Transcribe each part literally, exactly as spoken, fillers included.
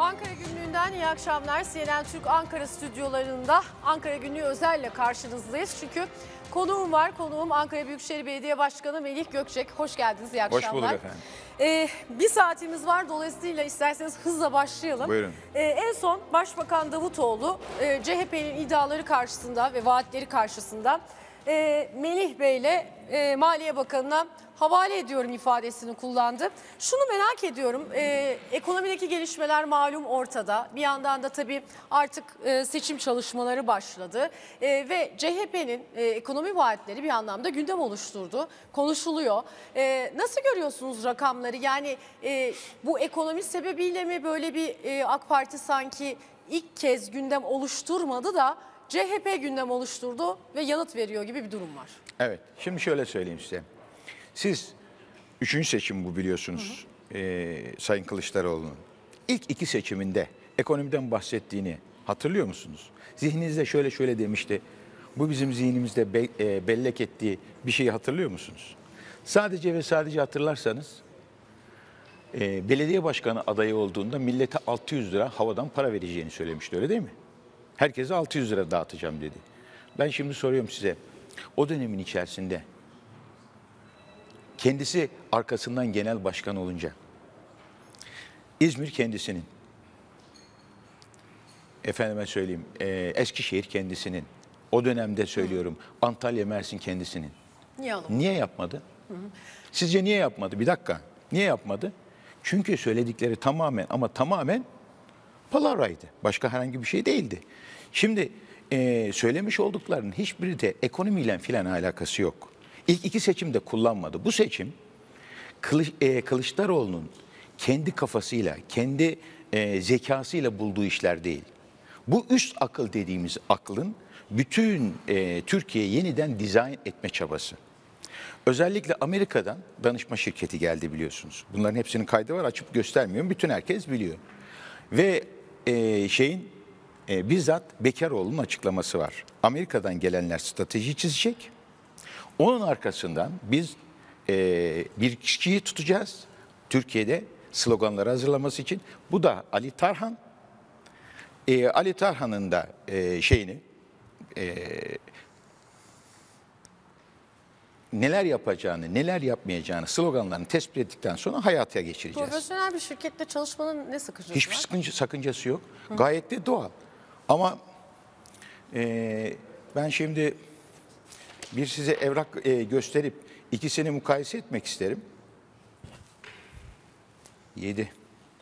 Ankara Günlüğü'nden iyi akşamlar. C N N Türk Ankara stüdyolarında Ankara Günlüğü özelle karşınızdayız. Çünkü konuğum var. Konuğum Ankara Büyükşehir Belediye Başkanı Melih Gökçek. Hoş geldiniz. İyi akşamlar. Hoş bulduk efendim. Ee, bir saatimiz var. Dolayısıyla isterseniz hızla başlayalım. Buyurun. Ee, en son Başbakan Davutoğlu e, C H P'nin iddiaları karşısında ve vaatleri karşısında e, Melih Bey'le e, Maliye Bakanı'na havale ediyorum ifadesini kullandı. Şunu merak ediyorum, e, ekonomideki gelişmeler malum ortada. Bir yandan da tabii artık e, seçim çalışmaları başladı. E, ve C H P'nin e, ekonomi vaatleri bir anlamda gündem oluşturdu, konuşuluyor. E, nasıl görüyorsunuz rakamları? Yani e, bu ekonomi sebebiyle mi böyle bir e, AK Parti sanki ilk kez gündem oluşturmadı da C H P gündem oluşturdu ve yanıt veriyor gibi bir durum var? Evet, şimdi şöyle söyleyeyim size. Siz üçüncü seçim bu biliyorsunuz, hı hı. E, Sayın Kılıçdaroğlu'nun. İlk iki seçiminde ekonomiden bahsettiğini hatırlıyor musunuz? Zihninizde şöyle şöyle demişti. Bu bizim zihnimizde be, e, bellek ettiği bir şeyi hatırlıyor musunuz? Sadece ve sadece hatırlarsanız e, belediye başkanı adayı olduğunda millete altı yüz lira havadan para vereceğini söylemişti, öyle değil mi? Herkese altı yüz lira dağıtacağım dedi. Ben şimdi soruyorum size, o dönemin içerisinde kendisi arkasından genel başkan olunca, İzmir kendisinin, efendime söyleyeyim, e, Eskişehir kendisinin, o dönemde söylüyorum, hı. Antalya, Mersin kendisinin. Niye, niye yapmadı? Hı hı. Sizce niye yapmadı? Bir dakika. Niye yapmadı? Çünkü söyledikleri tamamen ama tamamen palavraydı. Başka herhangi bir şey değildi. Şimdi e, söylemiş olduklarının hiçbiri de ekonomiyle filan alakası yok. İlk iki seçimde kullanmadı. Bu seçim Kılıç, e, Kılıçdaroğlu'nun kendi kafasıyla, kendi e, zekasıyla bulduğu işler değil. Bu üst akıl dediğimiz aklın bütün e, Türkiye'yi yeniden dizayn etme çabası. Özellikle Amerika'dan danışma şirketi geldi biliyorsunuz. Bunların hepsinin kaydı var, açıp göstermiyorum. Bütün herkes biliyor. Ve e, şeyin e, bizzat Bekaroğlu'nun açıklaması var. Amerika'dan gelenler strateji çizecek. Onun arkasından biz e, bir kişiyi tutacağız Türkiye'de sloganları hazırlaması için. Bu da Ali Tarhan. E, Ali Tarhan'ın da e, şeyini e, neler yapacağını, neler yapmayacağını, sloganlarını tespit ettikten sonra hayata geçireceğiz. Profesyonel bir şirkette çalışmanın ne sakıncası Hiçbir var? Hiçbir sakıncası yok. Hı. Gayet de doğal. Ama e, ben şimdi bir size evrak e, gösterip ikisini mukayese etmek isterim. Yedi.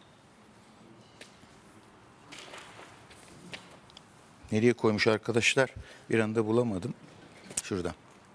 Nereye koymuş arkadaşlar? Bir anda bulamadım. Şurada.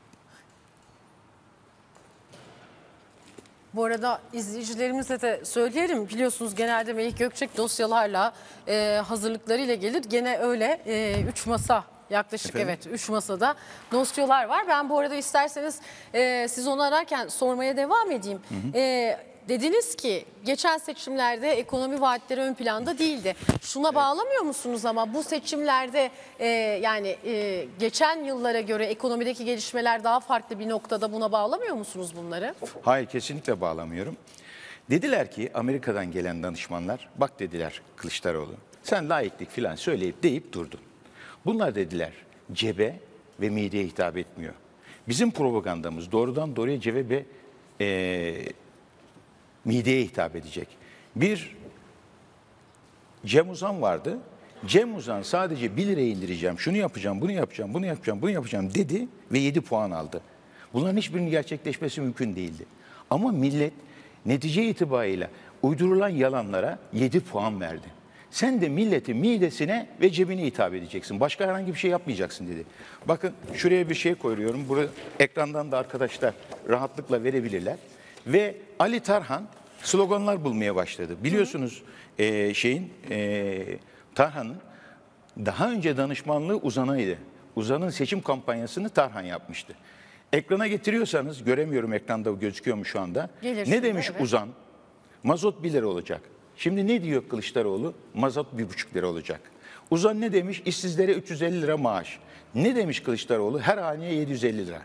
Bu arada izleyicilerimize de söyleyelim. Biliyorsunuz genelde Melih Gökçek dosyalarla e, hazırlıklarıyla gelir. Gene öyle e, üç masa yaklaşık. Efendim? Evet üç masada dosyalar var. Ben bu arada isterseniz e, siz onu ararken sormaya devam edeyim. Hı hı. E, dediniz ki geçen seçimlerde ekonomi vaatleri ön planda değildi. Şuna evet. bağlamıyor musunuz ama bu seçimlerde e, yani e, geçen yıllara göre ekonomideki gelişmeler daha farklı bir noktada, buna bağlamıyor musunuz bunları? Hayır, kesinlikle bağlamıyorum. Dediler ki Amerika'dan gelen danışmanlar, bak dediler Kılıçdaroğlu, sen layıklık falan söyleyip deyip durdun. Bunlar dediler cebe ve mideye hitap etmiyor. Bizim propagandamız doğrudan doğruya cebe ve e, mideye hitap edecek. Bir Cem Uzan vardı. Cem Uzan sadece bir liraya indireceğim, şunu yapacağım, bunu yapacağım, bunu yapacağım, bunu yapacağım dedi ve yedi puan aldı. Bunların hiçbirinin gerçekleşmesi mümkün değildi. Ama millet netice itibariyle uydurulan yalanlara yedi puan verdi. Sen de milletin midesine ve cebine hitap edeceksin. Başka herhangi bir şey yapmayacaksın dedi. Bakın şuraya bir şey koyuyorum. Bunu ekrandan da arkadaşlar rahatlıkla verebilirler. Ve Ali Tarhan sloganlar bulmaya başladı. Biliyorsunuz e, şeyin e, Tarhan'ın daha önce danışmanlığı Uzan'aydı. Uzan'ın seçim kampanyasını Tarhan yapmıştı. Ekrana getiriyorsanız, göremiyorum ekranda gözüküyor mu şu anda. Gelir ne demiş evet. Uzan? Mazot bir lira olacak. Şimdi ne diyor Kılıçdaroğlu? Mazot bir buçuk lira olacak. Uzan ne demiş? İşsizlere üç yüz elli lira maaş. Ne demiş Kılıçdaroğlu? Her haneye yedi yüz elli lira.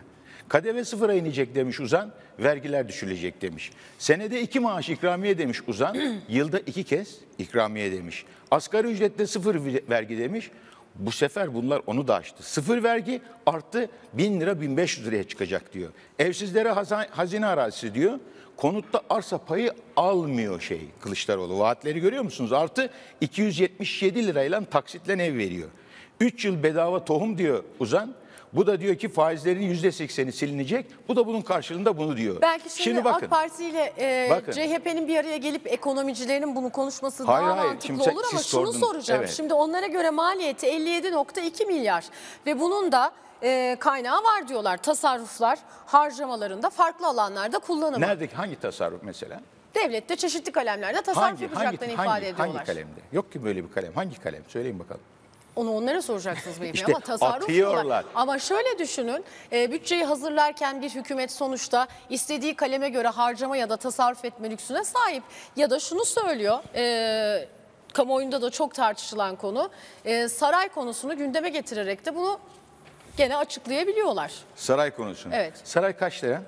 K D V sıfıra inecek demiş Uzan, vergiler düşülecek demiş. Senede iki maaş ikramiye demiş Uzan, yılda iki kez ikramiye demiş. Asgari ücrette sıfır vergi demiş. Bu sefer bunlar onu da aştı. Sıfır vergi artı bin lira bin beş yüz liraya çıkacak diyor. Evsizlere hazine arazisi diyor. Konutta arsa payı almıyor şey Kılıçdaroğlu. Vaatleri görüyor musunuz? Artı iki yüz yetmiş yedi lirayla taksitle ev veriyor. üç yıl bedava tohum diyor Uzan. Bu da diyor ki faizlerin yüzde sekseni silinecek. Bu da bunun karşılığında bunu diyor. Belki şimdi, Şimdi bakın, AK Parti ile e, bakın. C H P'nin bir araya gelip ekonomicilerin bunu konuşması Hayır, daha hayır. mantıklı Şimdi sen- olur ama siz şunu sordunuz. soracağım. Evet. Şimdi onlara göre maliyeti elli yedi nokta iki milyar ve bunun da e, kaynağı var diyorlar. Tasarruflar harcamalarında farklı alanlarda kullanımı. Nerede, hangi tasarruf mesela? Devlette çeşitli kalemlerde tasarruf Hangi, yapacaklarını hangi, ifade hangi, ediyorlar. hangi kalemde? Yok ki böyle bir kalem. Hangi kalem? Söyleyin bakalım. Onu onlara soracaksınız beyefendi İşte ama tasarruf atıyorlar. diyorlar. Ama şöyle düşünün, e, bütçeyi hazırlarken bir hükümet sonuçta istediği kaleme göre harcama ya da tasarruf etme lüksüne sahip. Ya da şunu söylüyor, e, kamuoyunda da çok tartışılan konu, e, saray konusunu gündeme getirerek de bunu gene açıklayabiliyorlar. Saray konusunu. Evet. Saray kaç lira?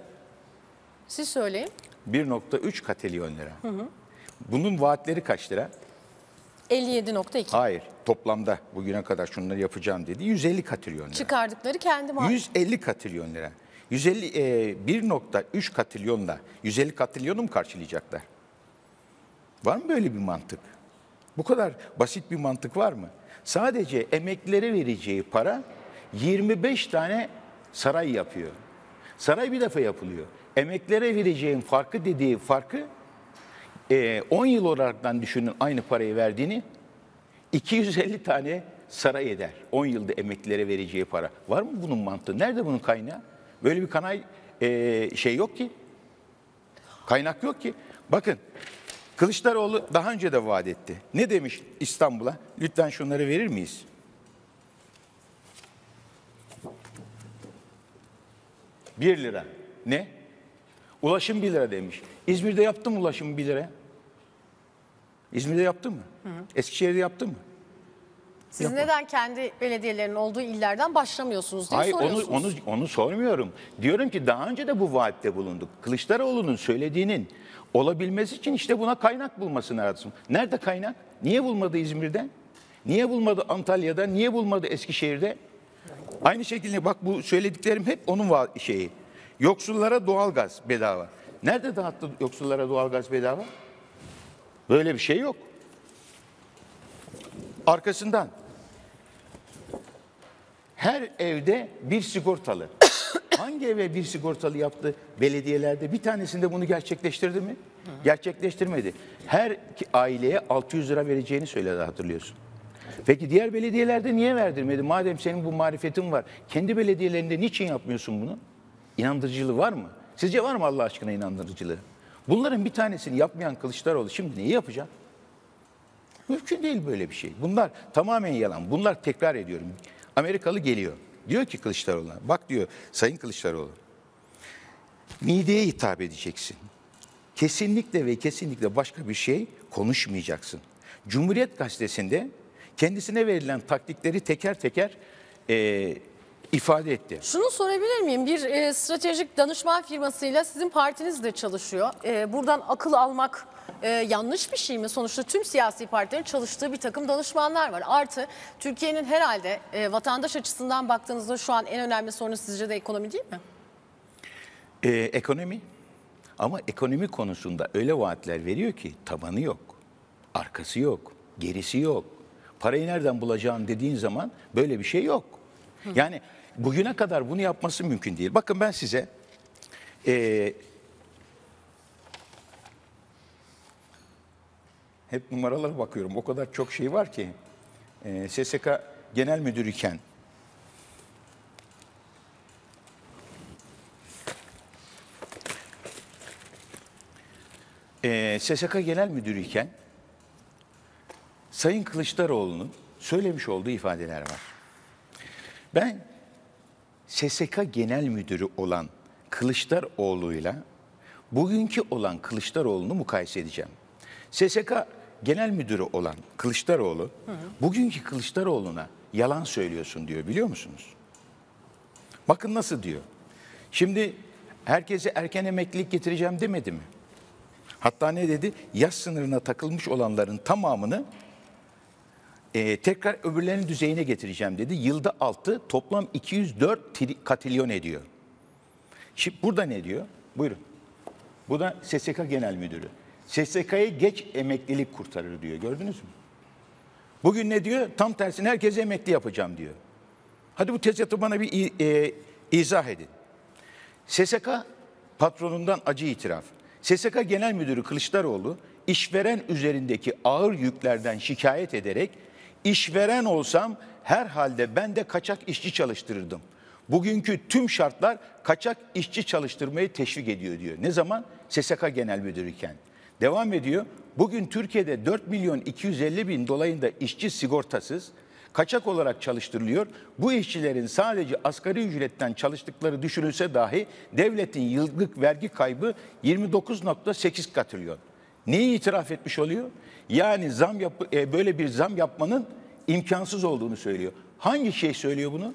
Siz söyleyin. bir nokta üç katrilyon lira. Hı hı. Bunun vaatleri kaç lira? elli yedi nokta iki. Hayır. Toplamda bugüne kadar şunları yapacağım dedi. yüz elli katrilyon lira. Çıkardıkları kendi maaşı. yüz elli katrilyon lira. yüz elli, e, bir nokta üç katrilyonla yüz elli katrilyonu mu karşılayacaklar? Var mı böyle bir mantık? Bu kadar basit bir mantık var mı? Sadece emeklilere vereceği para yirmi beş tane saray yapıyor. Saray bir defa yapılıyor. Emeklilere vereceğin farkı dediği farkı e, on yıl olaraktan düşünün aynı parayı verdiğini iki yüz elli tane saray eder. on yılda emeklilere vereceği para. Var mı bunun mantığı? Nerede bunun kaynağı? Böyle bir kanay e, şey yok ki. Kaynak yok ki. Bakın Kılıçdaroğlu daha önce de vaat etti. Ne demiş İstanbul'a? Lütfen şunları verir miyiz? Bir lira. Ne? Ulaşım bir lira demiş. İzmir'de yaptı mı ulaşım bir lira? İzmir'de yaptı mı? Hı hı. Eskişehir'de yaptı mı? Siz Yapma. neden kendi belediyelerinin olduğu illerden başlamıyorsunuz diye Hayır, onu, soruyorsunuz. onu, onu sormuyorum. Diyorum ki daha önce de bu vaatte bulunduk. Kılıçdaroğlu'nun söylediğinin olabilmesi için işte buna kaynak bulması lazım. Nerede kaynak? Niye bulmadı İzmir'de? Niye bulmadı Antalya'da? Niye bulmadı Eskişehir'de? Aynı şekilde bak bu söylediklerim hep onun va- şeyi. Yoksullara doğalgaz bedava. Nerede dağıttı yoksullara doğalgaz bedava? Böyle bir şey yok. Arkasından her evde bir sigortalı. Hangi eve bir sigortalı yaptı belediyelerde? Bir tanesinde bunu gerçekleştirdi mi? Gerçekleştirmedi. Her aileye altı yüz lira vereceğini söyledi, hatırlıyorsun. Peki diğer belediyelerde niye verdirmedi? Madem senin bu marifetin var, kendi belediyelerinde niçin yapmıyorsun bunu? İnandırıcılığı var mı? Sizce var mı Allah aşkına inandırıcılığı? Bunların bir tanesini yapmayan Kılıçdaroğlu şimdi neyi yapacak? Mümkün değil böyle bir şey. Bunlar tamamen yalan. Bunlar tekrar ediyorum. Amerikalı geliyor. Diyor ki Kılıçdaroğlu'na, bak diyor Sayın Kılıçdaroğlu, mideye hitap edeceksin. Kesinlikle ve kesinlikle başka bir şey konuşmayacaksın. Cumhuriyet Gazetesi'nde kendisine verilen taktikleri teker teker e, ifade etti. Şunu sorabilir miyim? Bir e, stratejik danışman firmasıyla sizin partiniz de çalışıyor. E, buradan akıl almak e, yanlış bir şey mi? Sonuçta tüm siyasi partilerin çalıştığı bir takım danışmanlar var. Artı Türkiye'nin herhalde e, vatandaş açısından baktığınızda şu an en önemli sorunu sizce de ekonomi değil mi? E, ekonomi. Ama ekonomi konusunda öyle vaatler veriyor ki tabanı yok, arkası yok, gerisi yok. Parayı nereden bulacağım dediğin zaman böyle bir şey yok. Yani bugüne kadar bunu yapması mümkün değil. Bakın ben size e, hep numaralara bakıyorum. O kadar çok şey var ki e, S S K Genel Müdürü iken e, S S K Genel Müdürü iken Sayın Kılıçdaroğlu'nun söylemiş olduğu ifadeler var. Ben S S K Genel Müdürü olan Kılıçdaroğlu'yla bugünkü olan Kılıçdaroğlu'nu mukayese edeceğim. S S K Genel Müdürü olan Kılıçdaroğlu, hı hı. bugünkü Kılıçdaroğlu'na yalan söylüyorsun diyor, biliyor musunuz? Bakın nasıl diyor. Şimdi herkese erken emeklilik getireceğim demedi mi? Hatta ne dedi? Yaş sınırına takılmış olanların tamamını e, tekrar öbürlerinin düzeyine getireceğim dedi. Yılda altı, toplam iki yüz dört katilyon ediyor. Şimdi burada ne diyor? Buyurun. Bu da S S K Genel Müdürü. S S K'yı geç emeklilik kurtarır diyor. Gördünüz mü? Bugün ne diyor? Tam tersine herkese emekli yapacağım diyor. Hadi bu tezatı bana bir e, izah edin. S S K patronundan acı itiraf. S S K Genel Müdürü Kılıçdaroğlu işveren üzerindeki ağır yüklerden şikayet ederek işveren olsam herhalde ben de kaçak işçi çalıştırırdım. Bugünkü tüm şartlar kaçak işçi çalıştırmayı teşvik ediyor diyor. Ne zaman? S S K Genel Müdürüyken. Devam ediyor. Bugün Türkiye'de dört milyon iki yüz elli bin dolayında işçi sigortasız, kaçak olarak çalıştırılıyor. Bu işçilerin sadece asgari ücretten çalıştıkları düşünülse dahi devletin yıllık vergi kaybı yirmi dokuz nokta sekiz katrilyon. Neyi itiraf etmiş oluyor? Yani zam yap e, böyle bir zam yapmanın imkansız olduğunu söylüyor. Hangi şey söylüyor bunu?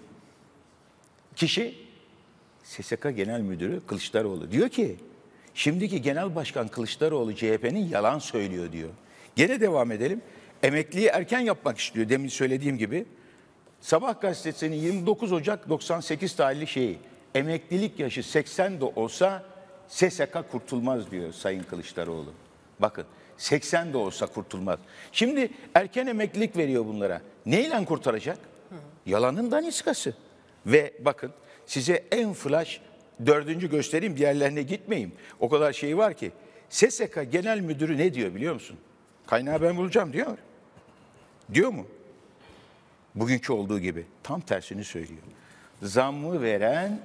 Kişi S S K Genel Müdürü Kılıçdaroğlu. Diyor ki şimdiki Genel Başkan Kılıçdaroğlu C H P'nin yalan söylüyor diyor. Gene devam edelim. Emekliyi erken yapmak istiyor demin söylediğim gibi. Sabah gazetesinin yirmi dokuz Ocak doksan sekiz tarihli şeyi. Emeklilik yaşı seksen de olsa S S K kurtulmaz diyor Sayın Kılıçdaroğlu. Bakın seksen de olsa kurtulmaz. Şimdi erken emeklilik veriyor bunlara. Neyle kurtaracak? Yalanın daniskası. Ve bakın size en flash dördüncü göstereyim, diğerlerine gitmeyeyim. O kadar şey var ki. S S K Genel Müdürü ne diyor biliyor musun? Kaynağı ben bulacağım diyor. Diyor mu? Bugünkü olduğu gibi. Tam tersini söylüyor. Zammı veren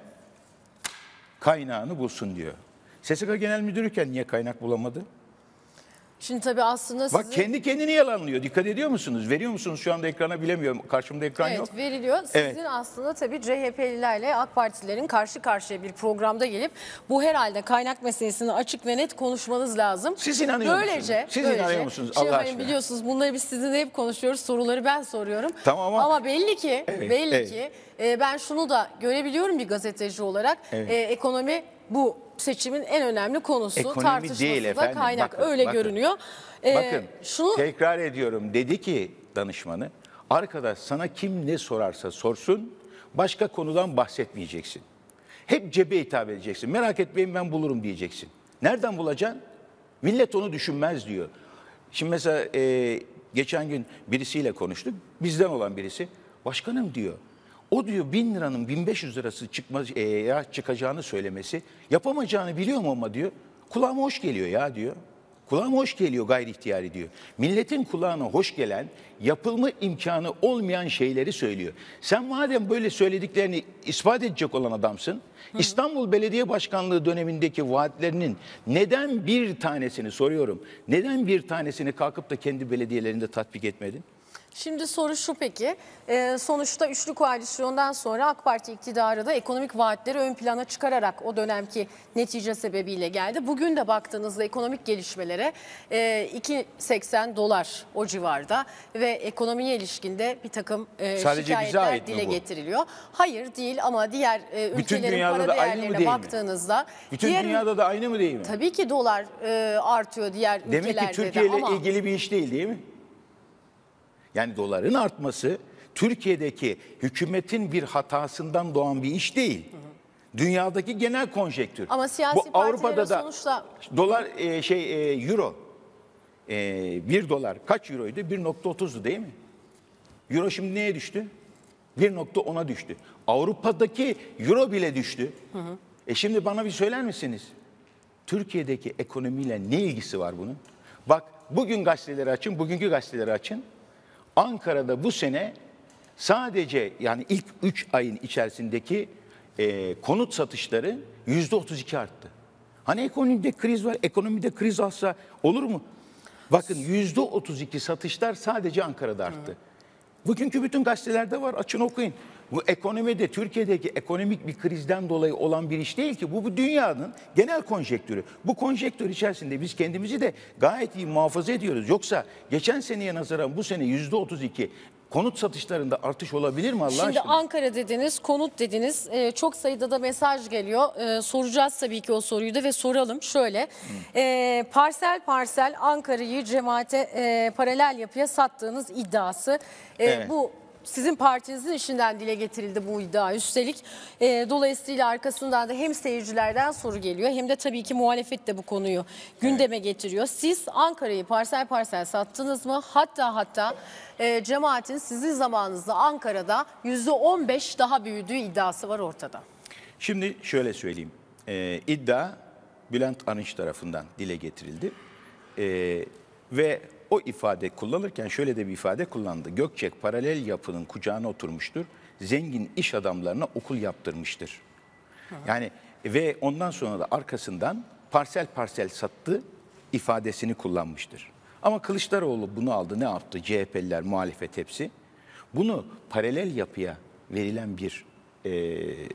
kaynağını bulsun diyor. S S K Genel Müdürüyken niye kaynak bulamadı? Şimdi tabii aslında Bak sizin... kendi kendini yalanlıyor. Dikkat ediyor musunuz? Veriyor musunuz şu anda ekrana, bilemiyorum. Karşımda ekran Evet, yok. veriliyor. Sizin Evet. aslında tabii C H P'lilerle AK Partililerin karşı karşıya bir programda gelip bu herhalde kaynak meselesini açık ve net konuşmanız lazım. Siz inanıyor böylece, musunuz? Siz böylece, inanıyor musunuz Şimdi Allah hani aşkına? biliyorsunuz bunları biz sizinle hep konuşuyoruz. Soruları ben soruyorum. Tamam ama- Ama belli ki, Evet, belli evet. ki e, ben şunu da görebiliyorum bir gazeteci olarak. Evet. E, ekonomi bu seçimin en önemli konusu. Ekonomi Tartışması değil da efendim. kaynak. Bakın, Öyle bakın. görünüyor. E, Bakın şunu tekrar ediyorum, dedi ki danışmanı, arkadaş sana kim ne sorarsa sorsun başka konudan bahsetmeyeceksin. Hep cebe hitap edeceksin. Merak etmeyin ben bulurum diyeceksin. Nereden bulacaksın? Millet onu düşünmez diyor. Şimdi mesela e, geçen gün birisiyle konuştuk. Bizden olan birisi. Başkanım diyor. O diyor bin liranın bin beş yüz lirası çıkmaz, e, ya çıkacağını söylemesi yapamayacağını biliyor mu ama diyor. Kulağıma hoş geliyor ya diyor. Kulağıma hoş geliyor gayri ihtiyari diyor. Milletin kulağına hoş gelen, yapılma imkanı olmayan şeyleri söylüyor. Sen madem böyle söylediklerini ispat edecek olan adamsın, Hı. İstanbul Belediye Başkanlığı dönemindeki vaatlerinin neden bir tanesini soruyorum, neden bir tanesini kalkıp da kendi belediyelerinde tatbik etmedin? Şimdi soru şu peki, ee, sonuçta üçlü koalisyondan sonra AK Parti iktidarı da ekonomik vaatleri ön plana çıkararak o dönemki netice sebebiyle geldi. Bugün de baktığınızda ekonomik gelişmelere e, iki virgül seksen dolar o civarda ve ekonomiye ilişkinde bir takım e, Sadece bize ait şikayetler mi dile bu? getiriliyor. Hayır değil ama diğer e, Bütün ülkelerin dünyada para da aynı mı değerlerine değil mi? baktığınızda... Bütün diğer, dünyada da aynı mı değil mi? Tabii ki dolar e, artıyor diğer Demek ülkelerde ki Türkiye ile de ama... ilgili bir iş değil değil mi? Yani doların artması Türkiye'deki hükümetin bir hatasından doğan bir iş değil. Hı hı. Dünyadaki genel konjektür. Ama siyasi Bu Avrupa'da partilerin da sonuçta... dolar e, şey e, euro e, bir dolar kaç euroydu? bir nokta otuzdu değil mi? Euro şimdi neye düştü? bir nokta ona düştü. Avrupa'daki euro bile düştü. Hı hı. E şimdi bana bir söyler misiniz? Türkiye'deki ekonomiyle ne ilgisi var bunun? Bak bugün gazeteleri açın, bugünkü gazeteleri açın. Ankara'da bu sene sadece yani ilk üç ayın içerisindeki e, konut satışları yüzde otuz iki arttı. Hani ekonomide kriz var, ekonomide kriz olsa olur mu? Bakın yüzde otuz iki satışlar sadece Ankara'da arttı. Bugünkü bütün gazetelerde var, açın okuyun. Bu ekonomide, Türkiye'deki ekonomik bir krizden dolayı olan bir iş değil ki. Bu, bu dünyanın genel konjektürü. Bu konjektür içerisinde biz kendimizi de gayet iyi muhafaza ediyoruz. Yoksa geçen seneye nazaran bu sene yüzde otuz iki Konut satışlarında artış olabilir mi Allah Şimdi aşkına? Ankara dediniz, konut dediniz. Ee, çok sayıda da mesaj geliyor. Ee, soracağız tabii ki o soruyu da ve soralım. Şöyle, ee, parsel parsel Ankara'yı cemaate ee, paralel yapıya sattığınız iddiası. Ee, Evet. Bu sizin partinizin işinden dile getirildi bu iddia. Üstelik e, dolayısıyla arkasından da hem seyircilerden soru geliyor hem de tabii ki muhalefet de bu konuyu gündeme getiriyor. Siz Ankara'yı parsel parsel sattınız mı? Hatta hatta e, cemaatin sizin zamanınızda Ankara'da yüzde on beş daha büyüdüğü iddiası var ortada. Şimdi şöyle söyleyeyim. Ee, iddia Bülent Arınç tarafından dile getirildi. Ee, ve o ifade kullanırken şöyle de bir ifade kullandı. Gökçek paralel yapının kucağına oturmuştur. Zengin iş adamlarına okul yaptırmıştır. Yani ve ondan sonra da arkasından parsel parsel sattı ifadesini kullanmıştır. Ama Kılıçdaroğlu bunu aldı, ne yaptı? C H P'liler, muhalefet hepsi. Bunu paralel yapıya verilen bir e,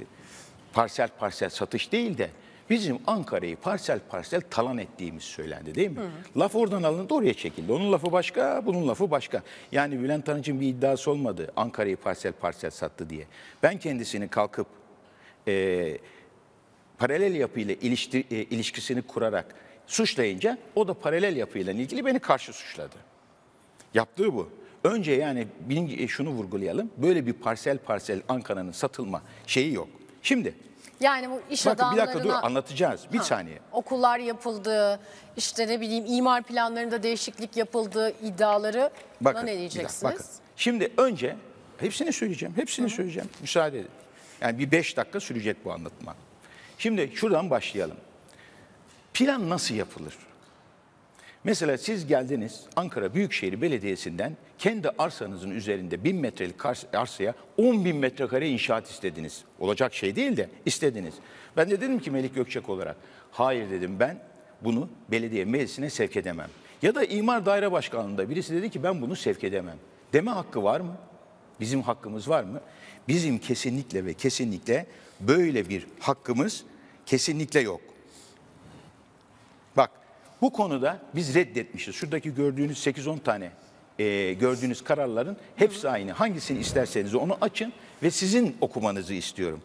parsel parsel satış değil de bizim Ankara'yı parsel parsel talan ettiğimiz söylendi, değil mi? Hı. Laf oradan alındı, oraya çekildi. Onun lafı başka, bunun lafı başka. Yani Bülent Arınç'ın bir iddiası olmadı Ankara'yı parsel parsel sattı diye. Ben kendisini kalkıp e, paralel yapıyla ilişki, e, ilişkisini kurarak suçlayınca o da paralel yapıyla ilgili beni karşı suçladı. Yaptığı bu. Önce yani bilin, şunu vurgulayalım. Böyle bir parsel parsel Ankara'nın satılma şeyi yok. Şimdi Yani bu iş bakın bir adamlarına... dakika dur, anlatacağız. Bir Ha, saniye. Okullar yapıldı, işte ne bileyim imar planlarında değişiklik yapıldığı iddiaları buna Bakın, ne bir diyeceksiniz? dakika, bakın. Şimdi önce hepsini söyleyeceğim. Hepsini Hı-hı. söyleyeceğim. Müsaade edin. Yani bir beş dakika sürecek bu anlatma. Şimdi şuradan başlayalım. Plan nasıl yapılır? Mesela siz geldiniz Ankara Büyükşehir Belediyesi'nden kendi arsanızın üzerinde bin metrelik arsaya on bin metrekare inşaat istediniz. Olacak şey değil de istediniz. Ben de dedim ki Melik Gökçek olarak, hayır dedim, ben bunu belediye meclisine sevk edemem. Ya da İmar Daire Başkanlığı'nda birisi dedi ki ben bunu sevk edemem. Deme hakkı var mı? Bizim hakkımız var mı? Bizim kesinlikle ve kesinlikle böyle bir hakkımız kesinlikle yok. Bak, bu konuda biz reddetmişiz. Şuradaki gördüğünüz sekiz on tane e, gördüğünüz kararların hepsi aynı. Hangisini isterseniz onu açın ve sizin okumanızı istiyorum.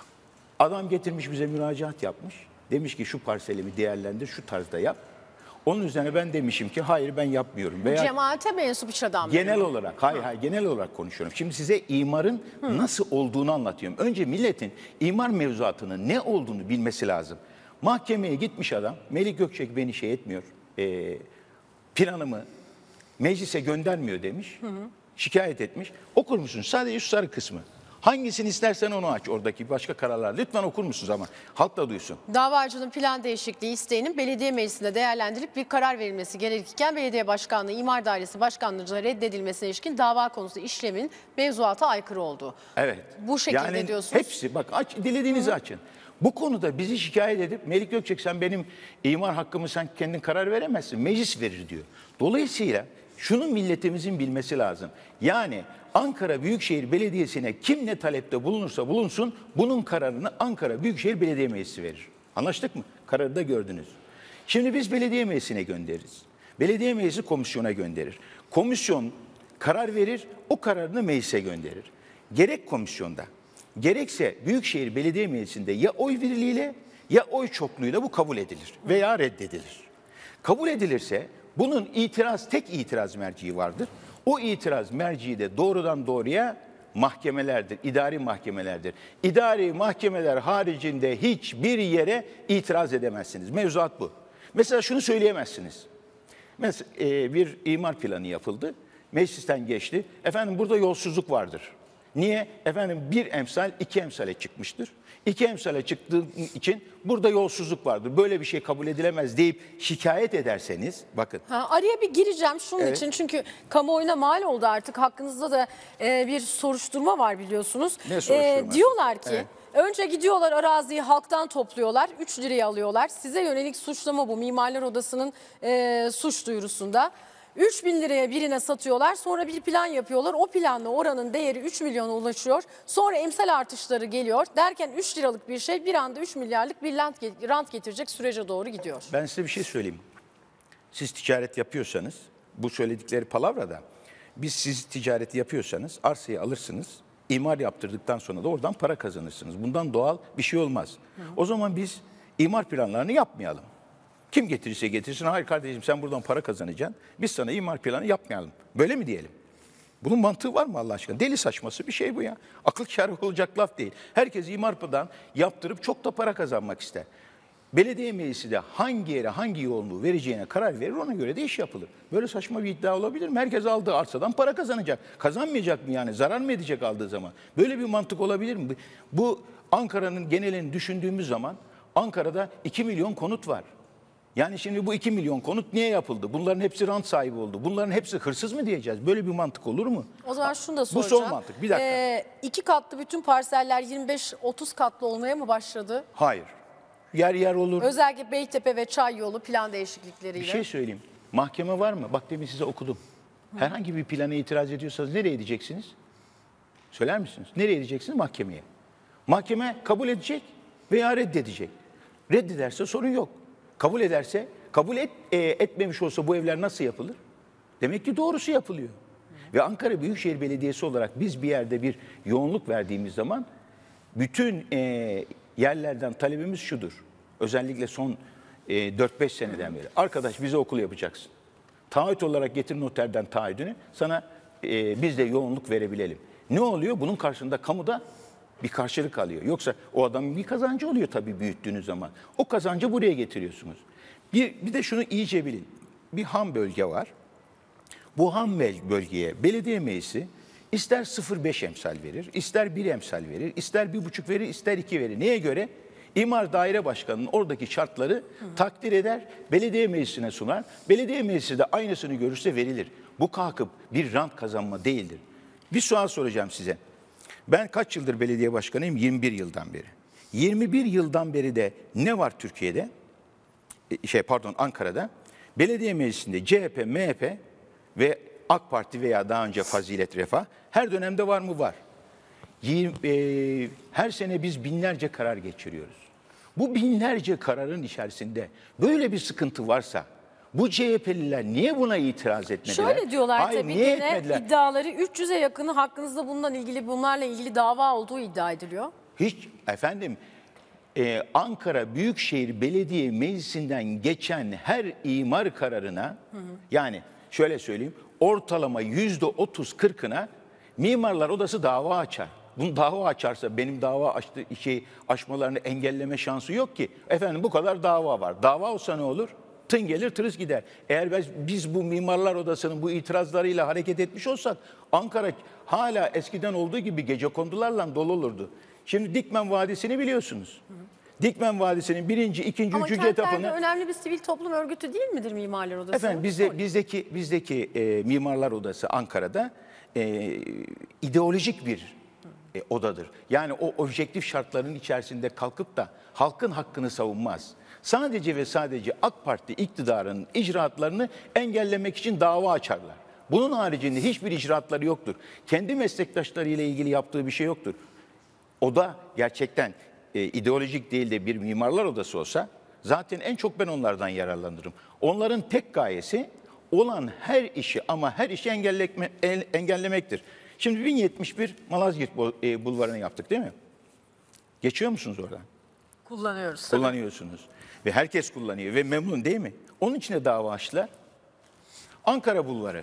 Adam getirmiş bize müracaat yapmış. Demiş ki şu parselimi değerlendir, şu tarzda yap. Onun üzerine ben demişim ki hayır ben yapmıyorum. Veya cemaate mensup iş adamları. Genel olarak, hayır hayır genel olarak konuşuyorum. Şimdi size imarın Hı. nasıl olduğunu anlatıyorum. Önce milletin imar mevzuatının ne olduğunu bilmesi lazım. Mahkemeye gitmiş adam, Melik Gökçek beni şey etmiyor, e, planımı meclise göndermiyor demiş, hı hı. şikayet etmiş. Okur musun? Sadece şu sarı kısmı. Hangisini istersen onu aç, oradaki başka kararlar. Lütfen okur musunuz ama halk da duysun. Davacının plan değişikliği isteğinin belediye meclisinde değerlendirilip bir karar verilmesi gerekirken belediye başkanlığı, imar dairesi başkanlığıca reddedilmesine ilişkin dava konusu işlemin mevzuata aykırı olduğu. Evet. Bu şekilde yani diyorsunuz. Hepsi, bak aç, dilediğinizi Hı. açın. Bu konuda bizi şikayet edip Melik Gökçek sen benim imar hakkımı sen kendin karar veremezsin. Meclis verir diyor. Dolayısıyla şunu milletimizin bilmesi lazım. Yani Ankara Büyükşehir Belediyesi'ne kim ne talepte bulunursa bulunsun bunun kararını Ankara Büyükşehir Belediye Meclisi verir. Anlaştık mı? Kararı da gördünüz. Şimdi biz belediye meclisine göndeririz. Belediye meclisi komisyona gönderir. Komisyon karar verir, o kararını meclise gönderir. Gerek komisyonda gerekse Büyükşehir Belediye Meclisi'nde ya oy birliğiyle ya oy çokluğuyla bu kabul edilir veya reddedilir. Kabul edilirse bunun itiraz, tek itiraz merciği vardır. O itiraz merciği de doğrudan doğruya mahkemelerdir, idari mahkemelerdir. İdari mahkemeler haricinde hiçbir yere itiraz edemezsiniz. Mevzuat bu. Mesela şunu söyleyemezsiniz. Mesela e, bir imar planı yapıldı, meclisten geçti. Efendim burada yolsuzluk vardır. Niye? Efendim bir emsal iki emsale çıkmıştır. İki emsale çıktığı için burada yolsuzluk vardır. Böyle bir şey kabul edilemez deyip şikayet ederseniz bakın. Ha, araya bir gireceğim şunun Evet. için çünkü kamuoyuna mal oldu artık. Hakkınızda da e, bir soruşturma var biliyorsunuz. Ne soruşturması? E, diyorlar ki Evet. önce gidiyorlar araziyi halktan topluyorlar. üç liraya alıyorlar. Size yönelik suçlama bu. Mimarlar Odası'nın e, suç duyurusunda. üç bin liraya birine satıyorlar, sonra bir plan yapıyorlar. O planla oranın değeri üç milyona ulaşıyor. Sonra emsal artışları geliyor. Derken üç liralık bir şey bir anda üç milyarlık bir rant getirecek sürece doğru gidiyor. Ben size bir şey söyleyeyim. Siz ticaret yapıyorsanız bu söyledikleri palavrada biz siz ticareti yapıyorsanız arsayı alırsınız. İmar yaptırdıktan sonra da oradan para kazanırsınız. Bundan doğal bir şey olmaz. Hı. O zaman biz imar planlarını yapmayalım. Kim getirirse getirsin, hayır kardeşim sen buradan para kazanacaksın. Biz sana imar planı yapmayalım. Böyle mi diyelim? Bunun mantığı var mı Allah aşkına? Deli saçması bir şey bu ya. Akıl kârı olacak laf değil. Herkes imar planı yaptırıp çok da para kazanmak ister. Belediye meclisi de hangi yere hangi yoğunluğu vereceğine karar verir, ona göre de iş yapılır. Böyle saçma bir iddia olabilir mi? Herkes aldığı arsadan para kazanacak. Kazanmayacak mı yani? Zarar mı edecek aldığı zaman? Böyle bir mantık olabilir mi? Bu Ankara'nın genelini düşündüğümüz zaman Ankara'da iki milyon konut var. Yani şimdi bu iki milyon konut niye yapıldı? Bunların hepsi rant sahibi oldu. Bunların hepsi hırsız mı diyeceğiz? Böyle bir mantık olur mu? O zaman şunu da soracağım. Bu son mantık. Bir dakika. Ee, iki katlı bütün parseller yirmi beş otuz katlı olmaya mı başladı? Hayır. Yer yer olur. Özellikle Beytepe ve Çayyolu plan değişiklikleriyle. Bir şey söyleyeyim. Mahkeme var mı? Bak demin size okudum. Herhangi bir plana itiraz ediyorsanız nereye edeceksiniz? Söyler misiniz? Nereye edeceksiniz? Mahkemeye. Mahkeme kabul edecek veya reddedecek. Reddederse sorun yok. Kabul ederse, kabul et, e, etmemiş olsa bu evler nasıl yapılır? Demek ki doğrusu yapılıyor. Ve Ankara Büyükşehir Belediyesi olarak biz bir yerde bir yoğunluk verdiğimiz zaman bütün e, yerlerden talebimiz şudur. Özellikle son e, dört beş seneden beri. Arkadaş bize okul yapacaksın. Taahhüt olarak getir noterden taahhüdünü. Sana e, biz de yoğunluk verebilelim. Ne oluyor? Bunun karşılığında kamuda bir karşılık alıyor. Yoksa o adamın bir kazancı oluyor tabii büyüttüğünüz zaman. O kazancı buraya getiriyorsunuz. Bir, bir de şunu iyice bilin. Bir ham bölge var. Bu ham bölgeye belediye meclisi ister sıfır virgül beş emsal verir, ister bir emsal verir, ister bir buçuk verir, ister iki verir. Neye göre? İmar Daire Başkanı'nın oradaki şartları Hı. takdir eder, belediye meclisine sunar. Belediye meclisi de aynısını görürse verilir. Bu kalkıp bir rant kazanma değildir. Bir sual soracağım size. Ben kaç yıldır belediye başkanıyım? yirmi bir yıldan beri. yirmi bir yıldan beri de ne var Türkiye'de? Şey pardon Ankara'da. Belediye meclisinde C H P, M H P ve AK Parti veya daha önce Fazilet Refah her dönemde var mı? Var. Her sene biz binlerce karar geçiriyoruz. Bu binlerce kararın içerisinde böyle bir sıkıntı varsa bu C H P'liler niye buna itiraz etmediler? Şöyle diyorlar Hayır, tabii niye yine etmediler? iddiaları üç yüze yakını hakkınızda bundan ilgili bunlarla ilgili dava olduğu iddia ediliyor. Hiç efendim e, Ankara Büyükşehir Belediye Meclisi'nden geçen her imar kararına hı hı. yani şöyle söyleyeyim ortalama yüzde otuz kırkına Mimarlar Odası dava açar. Bunu dava açarsa benim dava açtığı şey açmalarını engelleme şansı yok ki. Efendim bu kadar dava var. Dava olsa ne olur? Tın gelir tırıs gider. Eğer biz, biz bu Mimarlar Odası'nın bu itirazlarıyla hareket etmiş olsak Ankara hala eskiden olduğu gibi gecekondularla dolu olurdu. Şimdi Dikmen Vadisi'ni biliyorsunuz. Hı. Dikmen Vadisi'nin birinci, ikinci, Ama üçüncü etapını... Ama önemli bir sivil toplum örgütü değil midir Mimarlar Odası? Efendim bizde, bizdeki, bizdeki e, Mimarlar Odası Ankara'da e, ideolojik bir e, odadır. Yani o objektif şartların içerisinde kalkıp da halkın hakkını savunmaz. Sadece ve sadece AK Parti iktidarının icraatlarını engellemek için dava açarlar. Bunun haricinde hiçbir icraatları yoktur. Kendi meslektaşlarıyla ilgili yaptığı bir şey yoktur. O da gerçekten e, ideolojik değil de bir mimarlar odası olsa zaten en çok ben onlardan yararlanırım. Onların tek gayesi olan her işi ama her işi engelleme, engellemektir. Şimdi bin yetmiş bir Malazgirt Bulvarı'nı yaptık değil mi? Geçiyor musunuz oradan? Kullanıyoruz. Kullanıyorsunuz. Ve herkes kullanıyor ve memnun değil mi? Onun için de dava açtılar. Ankara Bulvarı.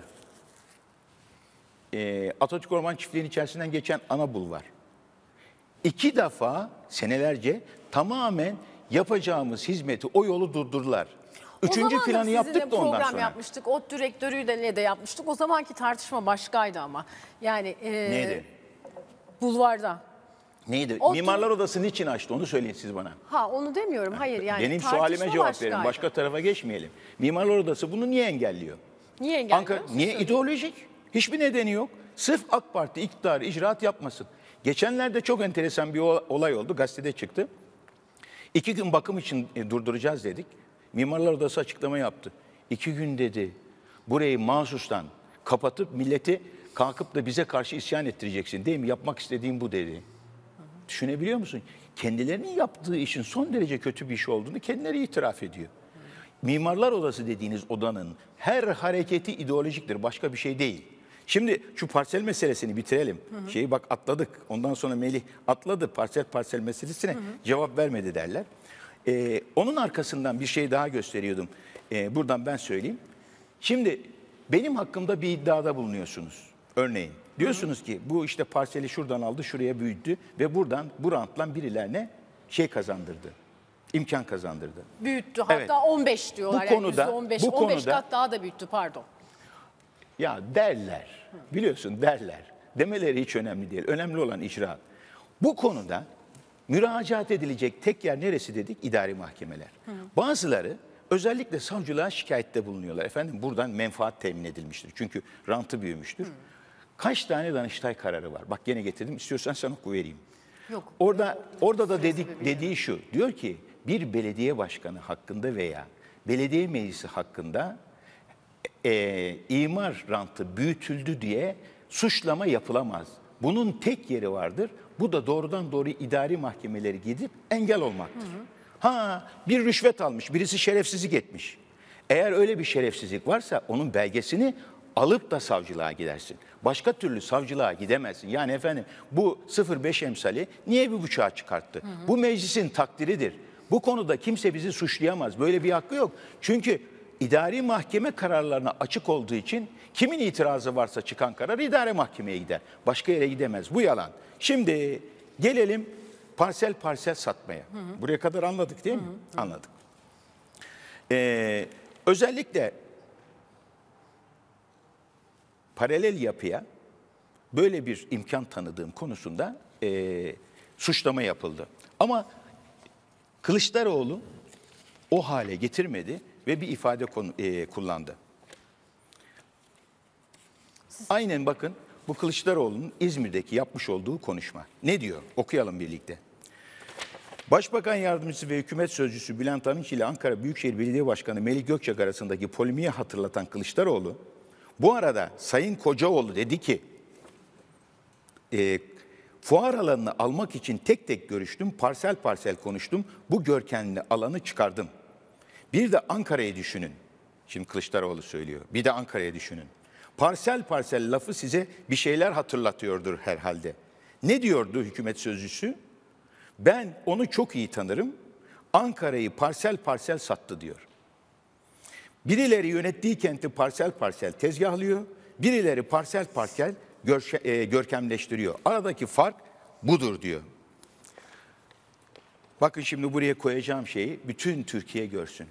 E, Atatürk Orman Çiftliği'nin içerisinden geçen ana bulvar. İki defa senelerce tamamen yapacağımız hizmeti o yolu durdurdular. Üçüncü planı yaptık da ondan program sonra. yapmıştık. O direktörüyle de yapmıştık. O zamanki tartışma başkaydı ama. Yani e, Neydi? Bulvarda. Neydi? O Mimarlar Odası niçin açtı? Onu söyleyin siz bana. Ha onu demiyorum. Hayır yani Benim tartışma sualime cevap başkaydı. verin. Başka tarafa geçmeyelim. Mimarlar Odası bunu niye engelliyor? Niye engelliyor? Ankara, niye ideolojik? Hiçbir nedeni yok. Sırf AK Parti iktidarı icraat yapmasın. Geçenlerde çok enteresan bir olay oldu. Gazetede çıktı. İki gün bakım için durduracağız dedik. Mimarlar Odası açıklama yaptı. İki gün dedi. Burayı mahsustan kapatıp milleti kalkıp da bize karşı isyan ettireceksin değil mi? Yapmak istediğim bu dedi. Düşünebiliyor musun? Kendilerinin yaptığı işin son derece kötü bir iş olduğunu kendileri itiraf ediyor. Mimarlar Odası dediğiniz odanın her hareketi ideolojiktir. Başka bir şey değil. Şimdi şu parsel meselesini bitirelim. Hı hı. Şeyi bak atladık. Ondan sonra Melih atladı parsel parsel meselesine hı hı. cevap vermedi derler. Ee, onun arkasından bir şey daha gösteriyordum. Ee, buradan ben söyleyeyim. Şimdi benim hakkımda bir iddiada bulunuyorsunuz. Örneğin diyorsunuz ki bu işte parseli şuradan aldı şuraya büyüttü ve buradan bu rantla birilerine şey kazandırdı. İmkan kazandırdı. Büyüttü hatta Evet. on beş diyorlar. Bu konuda, yani on beş, bu on beş konuda, kat daha da büyüttü pardon. Ya derler, biliyorsun derler. Demeleri hiç önemli değil. Önemli olan icraat. Bu konuda müracaat edilecek tek yer neresi dedik? İdari mahkemeler. Hı. Bazıları özellikle savcılığa şikayette bulunuyorlar. Efendim buradan menfaat temin edilmiştir. Çünkü rantı büyümüştür. Hı. Kaç tane Danıştay kararı var? Bak gene getirdim. İstiyorsan sana oku vereyim. Yok. Orada orada da dedik dediği şu. Diyor ki bir belediye başkanı hakkında veya belediye meclisi hakkında e, imar rantı büyütüldü diye suçlama yapılamaz. Bunun tek yeri vardır. Bu da doğrudan doğru idari mahkemeleri gidip engel olmaktır. Hı hı. Ha bir rüşvet almış, birisi şerefsizlik etmiş. Eğer öyle bir şerefsizlik varsa onun belgesini alıp da savcılığa gidersin. Başka türlü savcılığa gidemezsin. Yani efendim bu sıfır beş emsali niye bir buçuğa çıkarttı? Hı hı. Bu meclisin takdiridir. Bu konuda kimse bizi suçlayamaz. Böyle bir hakkı yok. Çünkü idari mahkeme kararlarına açık olduğu için kimin itirazı varsa çıkan karar idare mahkemeye gider. Başka yere gidemez. Bu yalan. Şimdi gelelim parsel parsel satmaya. Hı hı. Buraya kadar anladık değil mi? Hı hı. Anladık. Ee, özellikle paralel yapıya böyle bir imkan tanıdığım konusunda e, suçlama yapıldı. Ama Kılıçdaroğlu o hale getirmedi ve bir ifade konu, e, kullandı. Aynen bakın bu Kılıçdaroğlu'nun İzmir'deki yapmış olduğu konuşma. Ne diyor? Okuyalım birlikte. Başbakan Yardımcısı ve Hükümet Sözcüsü Bülent Arınç ile Ankara Büyükşehir Belediye Başkanı Melih Gökçek arasındaki polemiği hatırlatan Kılıçdaroğlu, bu arada Sayın Kocaoğlu dedi ki, e, fuar alanını almak için tek tek görüştüm, parsel parsel konuştum, bu görkemli alanı çıkardım. Bir de Ankara'yı düşünün. Şimdi Kılıçdaroğlu söylüyor. Bir de Ankara'yı düşünün. Parsel parsel lafı size bir şeyler hatırlatıyordur herhalde. Ne diyordu hükümet sözcüsü? Ben onu çok iyi tanırım. Ankara'yı parsel parsel sattı diyor. Birileri yönettiği kenti parsel parsel tezgahlıyor. Birileri parsel parsel görşe, e, görkemleştiriyor. Aradaki fark budur diyor. Bakın şimdi buraya koyacağım şeyi bütün Türkiye görsün.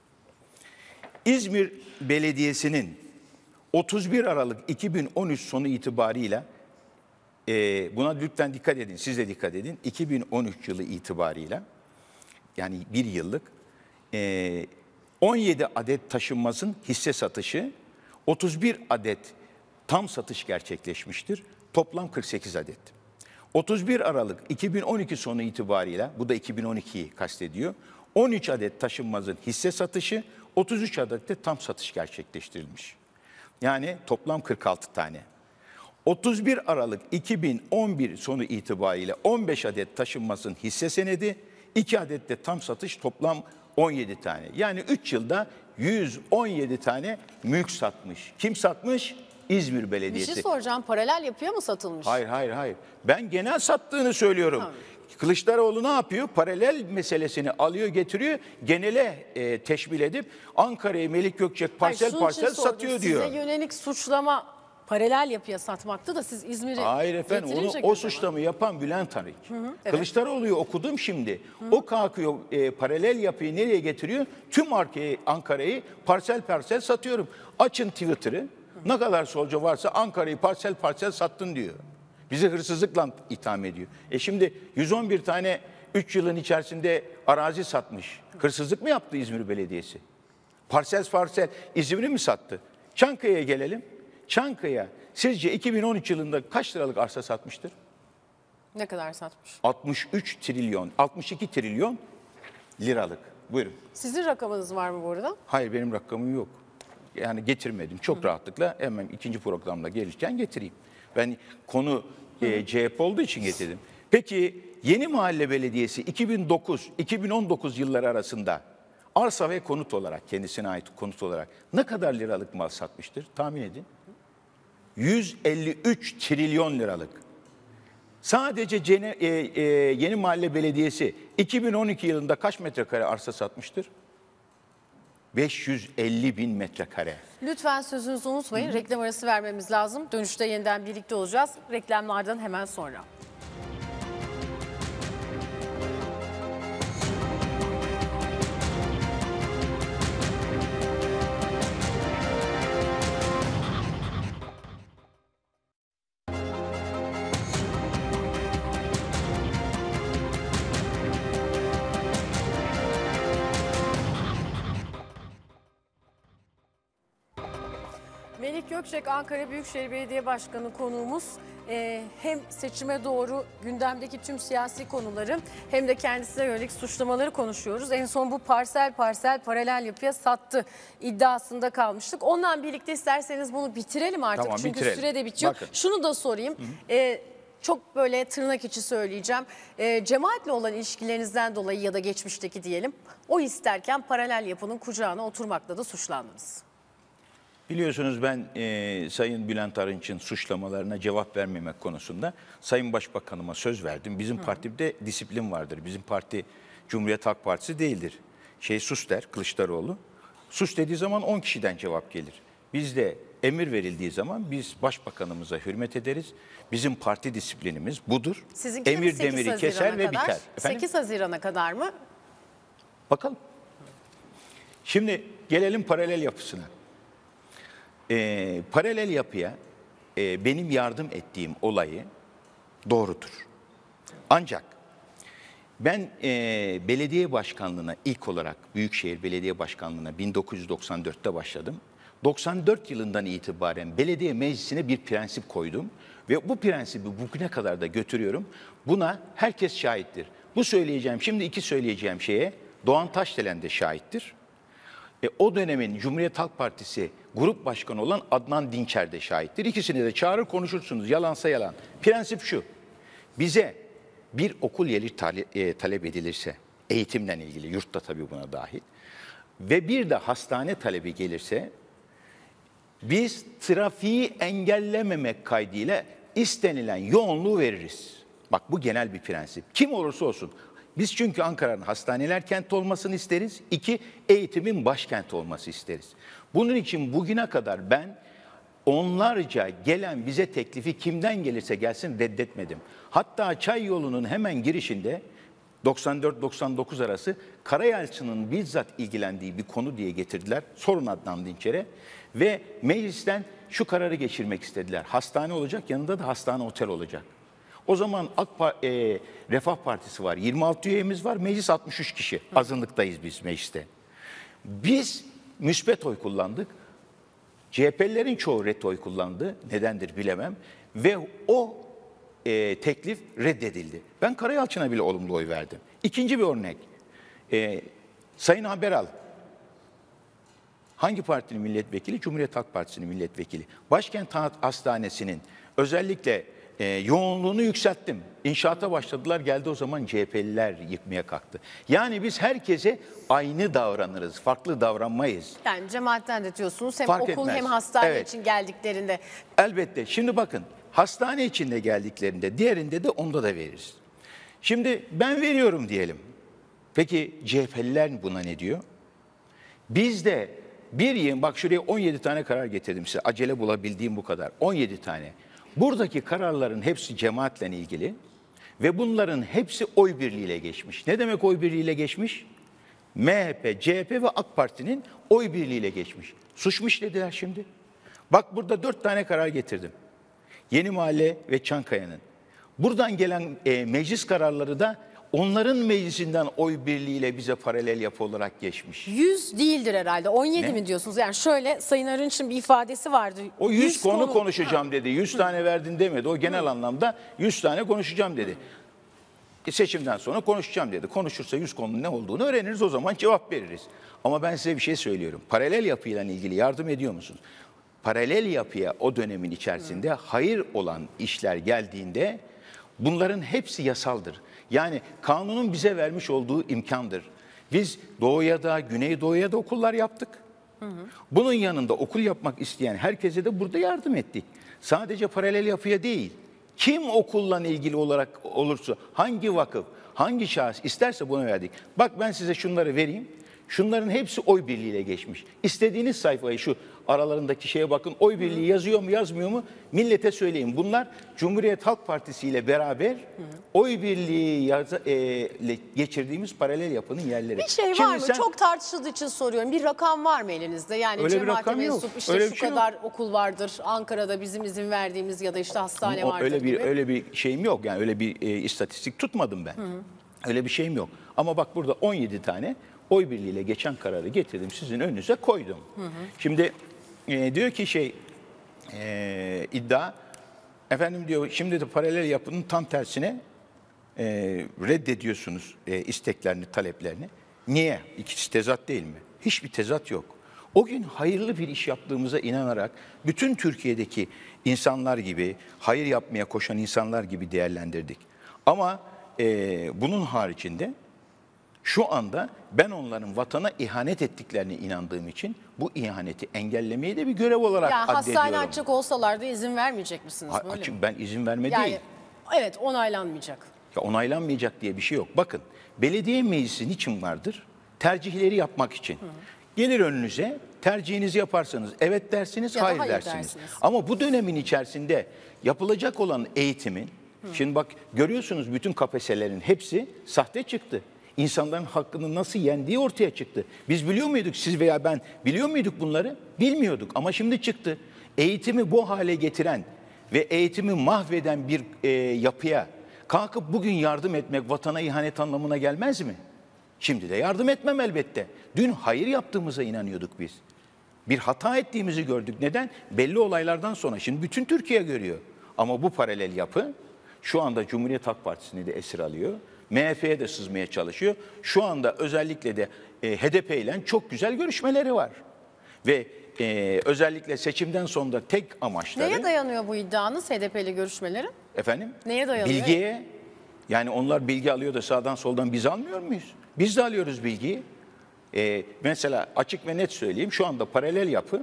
İzmir Belediyesi'nin otuz bir Aralık iki bin on üç sonu itibarıyla e, buna lütfen dikkat edin, siz de dikkat edin. iki bin on üç yılı itibarıyla yani bir yıllık e, on yedi adet taşınmazın hisse satışı, otuz bir adet tam satış gerçekleşmiştir. Toplam kırk sekiz adet. otuz bir Aralık iki bin on iki sonu itibarıyla, bu da iki bin on ikiyi kastediyor, on üç adet taşınmazın hisse satışı, otuz üç adet de tam satış gerçekleştirilmiş. Yani toplam kırk altı tane. otuz bir Aralık iki bin on bir sonu itibariyle on beş adet taşınmazın hisse senedi, iki adet de tam satış, toplam on yedi tane. Yani üç yılda yüz on yedi tane mülk satmış. Kim satmış? İzmir Belediyesi. Bir şey soracağım, paralel yapıya mı satılmış? Hayır, hayır, hayır. Ben genel sattığını söylüyorum. Ha. Kılıçdaroğlu ne yapıyor? Paralel meselesini alıyor, getiriyor, genele e, teşmil edip Ankara'yı Melih Gökçek parsel hayır, parsel satıyor diyor. Size yönelik suçlama paralel yapıya satmaktı da siz İzmir'i hayır efendim, onu, o suçlamayı yapan Bülent Arınç. Hı hı, evet. Kılıçdaroğlu'yu okudum şimdi. Hı hı. O kalkıyor e, paralel yapıyı nereye getiriyor? Tüm arkayı, Ankara'yı parsel parsel satıyorum. Açın Twitter'ı. Hı. Ne kadar solcu varsa Ankara'yı parsel parsel sattın diyor. Bizi hırsızlıkla itham ediyor. E şimdi yüz on bir tane üç yılın içerisinde arazi satmış. Hırsızlık mı yaptı İzmir Belediyesi? Parsel parsel İzmir'i mi sattı? Çankaya'ya gelelim. Çankaya sizce iki bin on üç yılında kaç liralık arsa satmıştır? Ne kadar satmış? altmış üç trilyon, altmış iki trilyon liralık. Buyurun. Sizin rakamınız var mı bu arada? Hayır, benim rakamım yok. Yani getirmedim. Çok Hı. rahatlıkla hemen ikinci programda gelirken getireyim. Ben konu e, C H P olduğu için getirdim. Peki Yeni Mahalle Belediyesi iki bin dokuz iki bin on dokuz yılları arasında arsa ve konut olarak, kendisine ait konut olarak ne kadar liralık mal satmıştır? Tahmin edin. yüz elli üç trilyon liralık. Sadece Cene, e, e, Yeni Mahalle Belediyesi iki bin on iki yılında kaç metrekare arsa satmıştır? beş yüz elli bin metrekare. Lütfen sözünüzü unutmayın. Reklam arası vermemiz lazım. Dönüşte yeniden birlikte olacağız. Reklamlardan hemen sonra. Melik Gökçek, Ankara Büyükşehir Belediye Başkanı konuğumuz. Ee, hem seçime doğru gündemdeki tüm siyasi konuları hem de kendisine yönelik suçlamaları konuşuyoruz. En son bu parsel parsel paralel yapıya sattı iddiasında kalmıştık. Ondan birlikte isterseniz bunu bitirelim artık. Tamam, Çünkü bitirelim. süre de bitiyor. Bakın. Şunu da sorayım. Hı hı. Ee, çok böyle tırnak içi söyleyeceğim. Ee, cemaatle olan ilişkilerinizden dolayı ya da geçmişteki diyelim, o isterken paralel yapının kucağına oturmakla da suçlandınız. Biliyorsunuz ben e, Sayın Bülent Arınç'ın suçlamalarına cevap vermemek konusunda Sayın Başbakanıma söz verdim. Bizim Hı. partimde disiplin vardır. Bizim parti Cumhuriyet Halk Partisi değildir. Şey sus der Kılıçdaroğlu. Sus dediği zaman on kişiden cevap gelir. Bizde emir verildiği zaman biz Başbakanımıza hürmet ederiz. Bizim parti disiplinimiz budur. Sizinki emir demiri keser ve kadar, biter. Efendim? sekiz Haziran'a kadar mı? Bakalım. Şimdi gelelim paralel yapısına. Ee, paralel yapıya e, benim yardım ettiğim olayı doğrudur. Ancak ben e, belediye başkanlığına ilk olarak Büyükşehir Belediye Başkanlığı'na bin dokuz yüz doksan dörtte başladım. doksan dört yılından itibaren belediye meclisine bir prensip koydum ve bu prensibi bugüne kadar da götürüyorum. Buna herkes şahittir. Bu söyleyeceğim, şimdi iki söyleyeceğim şeye Doğan Taşdelen de şahittir. E, o dönemin Cumhuriyet Halk Partisi grup başkanı olan Adnan Dinçer de şahittir. İkisini de çağırır konuşursunuz. Yalansa yalan. Prensip şu. Bize bir okul yeri tale, e, talep edilirse, eğitimle ilgili, yurtta tabii buna dahil, ve bir de hastane talebi gelirse, biz trafiği engellememek kaydıyla istenilen yoğunluğu veririz. Bak bu genel bir prensip. Kim olursa olsun. Biz çünkü Ankara'nın hastaneler kenti olmasını isteriz. İki, eğitimin başkenti olması isteriz. Bunun için bugüne kadar ben onlarca gelen bize teklifi kimden gelirse gelsin reddetmedim. Hatta Çay yolunun hemen girişinde doksan dört doksan dokuz arası Karayalçı'nın bizzat ilgilendiği bir konu diye getirdiler. Sorun Adnan Dinçer'e ve meclisten şu kararı geçirmek istediler. Hastane olacak, yanında da hastane otel olacak. O zaman AK e, Refah Partisi var, yirmi altı üyemiz var, meclis altmış üç kişi. Azınlıktayız biz mecliste. Biz müspet oy kullandık. C H P'lilerin çoğu ret oy kullandı. Nedendir bilemem. Ve o e, teklif reddedildi. Ben Karayalçın'a bile olumlu oy verdim. İkinci bir örnek. E, Sayın Haberal. Hangi partinin milletvekili? Cumhuriyet Halk Partisi'nin milletvekili. Başkent Hastanesi'nin özellikle e, yoğunluğunu yükselttim. İnşaata başladılar, geldi o zaman C H P'liler yıkmaya kalktı. Yani biz herkese aynı davranırız, farklı davranmayız. Yani cemaatten de diyorsunuz hem Fark okul etmez. hem hastane Evet. için geldiklerinde. Elbette. Şimdi bakın, hastane içinde geldiklerinde, diğerinde de onda da veririz. Şimdi ben veriyorum diyelim. Peki C H P'liler buna ne diyor? Biz de bir yıl, bak şuraya on yedi tane karar getirdim size. Acele bulabildiğim bu kadar. on yedi tane. Buradaki kararların hepsi cemaatle ilgili ve bunların hepsi oy birliğiyle geçmiş. Ne demek oy birliğiyle geçmiş? M H P, C H P ve AK Parti'nin oy birliğiyle geçmiş. Suç mu işlediler şimdi? Bak burada dört tane karar getirdim. Yeni Mahalle ve Çankaya'nın. Buradan gelen e, meclis kararları da onların meclisinden oy birliğiyle bize paralel yapı olarak geçmiş. yüz değildir herhalde. on yedi Ne? mi diyorsunuz? Yani şöyle Sayın Arınç'ın bir ifadesi vardı. O yüz, yüz konu, konu konuşacağım dedi. yüz tane verdin demedi. O genel Hı. anlamda yüz tane konuşacağım dedi. E, seçimden sonra konuşacağım dedi. Konuşursa yüz konunun ne olduğunu öğreniriz, o zaman cevap veririz. Ama ben size bir şey söylüyorum. Paralel yapıyla ilgili yardım ediyor musunuz? Paralel yapıya o dönemin içerisinde Hı. hayır olan işler geldiğinde bunların hepsi yasaldır. Yani kanunun bize vermiş olduğu imkandır. Biz Doğu'ya da, Güneydoğu'ya da okullar yaptık. Hı hı. Bunun yanında okul yapmak isteyen herkese de burada yardım ettik. Sadece paralel yapıya değil, kim okulla ilgili olarak olursa, hangi vakıf, hangi şahıs isterse buna verdik. Bak ben size şunları vereyim. Şunların hepsi oy birliğiyle geçmiş. İstediğiniz sayfayı şu aralarındaki şeye bakın. Oy birliği yazıyor mu yazmıyor mu millete söyleyin. Bunlar Cumhuriyet Halk Partisi ile beraber hı. oy birliği yaza, e, geçirdiğimiz paralel yapının yerleri. Bir şey Şimdi var mı? sen, Çok tartışıldığı için soruyorum. Bir rakam var mı elinizde? Yani öyle cemaate mensup işte öyle şu şey kadar yok. okul vardır. Ankara'da bizim izin verdiğimiz ya da işte hastane o, vardır öyle bir gibi. öyle bir şeyim yok. Yani öyle bir e, istatistik tutmadım ben. Hı hı. Öyle bir şeyim yok. Ama bak burada on yedi tane oy birliğiyle geçen kararı getirdim, sizin önünüze koydum. Hı hı. Şimdi e, diyor ki şey e, iddia, efendim diyor şimdi de paralel yapının tam tersine e, reddediyorsunuz e, isteklerini, taleplerini. Niye? İkisi tezat değil mi? Hiçbir tezat yok. O gün hayırlı bir iş yaptığımıza inanarak bütün Türkiye'deki insanlar gibi, hayır yapmaya koşan insanlar gibi değerlendirdik. Ama e, bunun haricinde şu anda ben onların vatana ihanet ettiklerine inandığım için bu ihaneti engellemeyi de bir görev olarak ya, addediyorum. hastane açacak olsalar da izin vermeyecek misiniz? Ha, Böyle açık, mi? ben izin verme Yani, değil. evet, onaylanmayacak. Ya onaylanmayacak diye bir şey yok. Bakın belediye meclisi niçin vardır? Tercihleri yapmak için. Hı. Gelir önünüze, tercihinizi yaparsanız evet dersiniz, ya hayır, hayır dersiniz. dersiniz. Ama bu dönemin içerisinde yapılacak olan eğitimin, Hı. şimdi bak görüyorsunuz bütün K P S S'lerin hepsi sahte çıktı. İnsanların hakkını nasıl yendiği ortaya çıktı. Biz biliyor muyduk, siz veya ben biliyor muyduk bunları? Bilmiyorduk ama şimdi çıktı. Eğitimi bu hale getiren ve eğitimi mahveden bir e, yapıya kalkıp bugün yardım etmek vatana ihanet anlamına gelmez mi? Şimdi de yardım etmem elbette. Dün hayır yaptığımıza inanıyorduk biz. Bir hata ettiğimizi gördük. Neden? Belli olaylardan sonra. Şimdi bütün Türkiye görüyor. Ama bu paralel yapı şu anda Cumhuriyet Halk Partisi'ni de esir alıyor. M H P'ye de sızmaya çalışıyor. Şu anda özellikle de e, H D P ile çok güzel görüşmeleri var. Ve e, özellikle seçimden sonra tek amaçları... Neye dayanıyor bu iddianız, H D P ile görüşmeleri? Efendim? Neye dayanıyor? Bilgiye. Yani onlar bilgi alıyor da sağdan soldan biz almıyor muyuz? Biz de alıyoruz bilgiyi. E, mesela açık ve net söyleyeyim, şu anda paralel yapı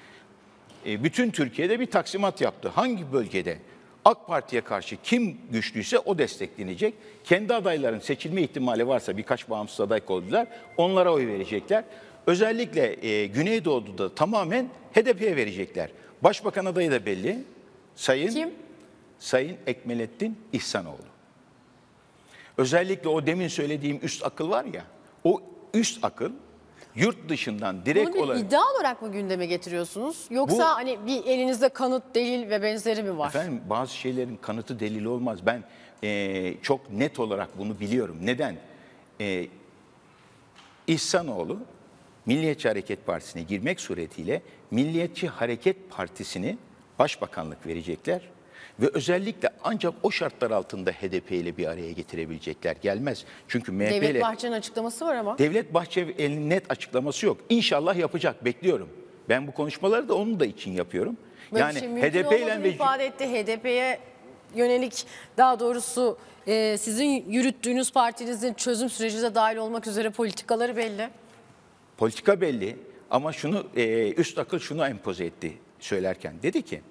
e, bütün Türkiye'de bir taksimat yaptı. Hangi bölgede AK Parti'ye karşı kim güçlüyse o desteklenecek. Kendi adayların seçilme ihtimali varsa birkaç bağımsız aday koydular. Onlara oy verecekler. Özellikle e, Güneydoğu'da tamamen H D P'ye verecekler. Başbakan adayı da belli. Sayın Kim? Sayın Ekmelettin İhsanoğlu. Özellikle o demin söylediğim üst akıl var ya, o üst akıl yurt dışından direkt Bunu bir olarak... iddia olarak mı gündeme getiriyorsunuz? Yoksa Bu, hani bir elinizde kanıt, delil ve benzeri mi var? Efendim bazı şeylerin kanıtı delili olmaz. Ben e, çok net olarak bunu biliyorum. Neden? E, İhsanoğlu Milliyetçi Hareket Partisi'ne girmek suretiyle Milliyetçi Hareket Partisi'ni başbakanlık verecekler. Ve özellikle ancak o şartlar altında H D P ile bir araya getirebilecekler. Gelmez. Çünkü M H P ile... Devlet Bahçeli'nin açıklaması var ama. Devlet Bahçeli'nin net açıklaması yok. İnşallah yapacak. Bekliyorum. Ben bu konuşmaları da onun da için yapıyorum. Böyle yani şey H D P ile ve... ifade etti. H D P'ye yönelik, daha doğrusu e, sizin yürüttüğünüz partinizin çözüm sürecine dahil olmak üzere politikaları belli. Politika belli ama şunu e, üst akıl şunu empoze etti söylerken. Dedi ki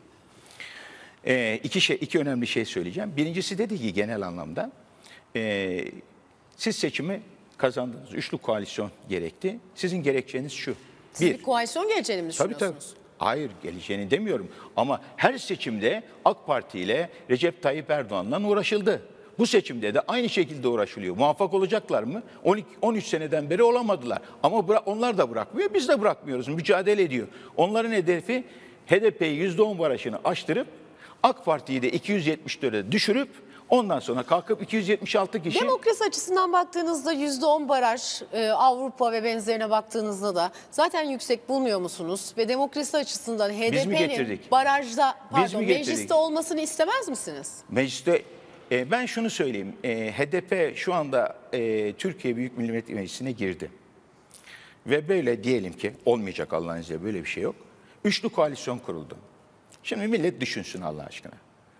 e, iki şey iki önemli şey söyleyeceğim. Birincisi dedi ki genel anlamda e, siz seçimi kazandınız. Üçlü koalisyon gerekti. Sizin gerekçeniz şu. Siz bir, bir koalisyon geleceğini mi tabii düşünüyorsunuz? tabii. Hayır geleceğini demiyorum ama her seçimde AK Parti ile Recep Tayyip Erdoğan'la uğraşıldı. Bu seçimde de aynı şekilde uğraşılıyor. Muvaffak olacaklar mı? on iki on üç seneden beri olamadılar. Ama onlar da bırakmıyor, biz de bırakmıyoruz. Mücadele ediyor. Onların hedefi H D P'yi yüzde on barajını aştırıp AK Parti'yi de iki yüz yetmiş dörde düşürüp ondan sonra kalkıp iki yüz yetmiş altı kişi... Demokrasi açısından baktığınızda yüzde on baraj, e, Avrupa ve benzerine baktığınızda da zaten yüksek bulmuyor musunuz? Ve demokrasi açısından H D P'nin barajda, pardon, mecliste olmasını istemez misiniz? Mecliste, e, ben şunu söyleyeyim, e, H D P şu anda e, Türkiye Büyük Millet Meclisi'ne girdi. Ve böyle diyelim ki, olmayacak Allah'ın izniyle böyle bir şey yok. Üçlü koalisyon kuruldu. Şimdi millet düşünsün Allah aşkına.